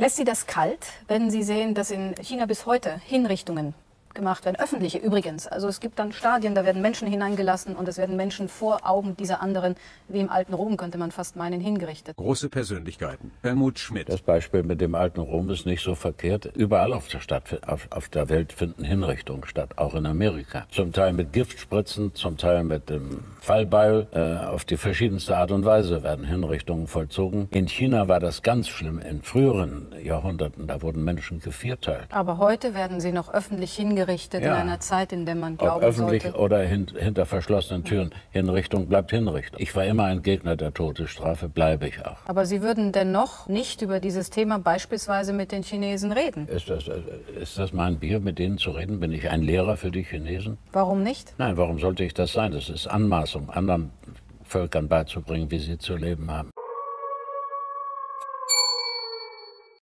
Lässt Sie das kalt, wenn Sie sehen, dass in China bis heute Hinrichtungen gemacht werden, öffentliche übrigens. Also es gibt dann Stadien, da werden Menschen hineingelassen und es werden Menschen vor Augen dieser anderen, wie im alten Rom, könnte man fast meinen, hingerichtet. Große Persönlichkeiten. Helmut Schmidt. Das Beispiel mit dem alten Rom ist nicht so verkehrt. Überall auf der Welt finden Hinrichtungen statt, auch in Amerika. Zum Teil mit Giftspritzen, zum Teil mit dem Fallbeil. Auf die verschiedenste Art und Weise werden Hinrichtungen vollzogen. In China war das ganz schlimm. In früheren Jahrhunderten, da wurden Menschen gevierteilt. Aber heute werden sie noch öffentlich hingerichtet, in einer Zeit, in der man glauben öffentlich sollte. oder hinter verschlossenen Türen. Hinrichtung bleibt Hinrichtung. Ich war immer ein Gegner der Todesstrafe, bleibe ich auch. Aber Sie würden dennoch nicht über dieses Thema beispielsweise mit den Chinesen reden? Ist das mein Bier, mit denen zu reden? Bin ich ein Lehrer für die Chinesen? Warum nicht? Nein, warum sollte ich das sein? Das ist Anmaßung, anderen Völkern beizubringen, wie sie zu leben haben.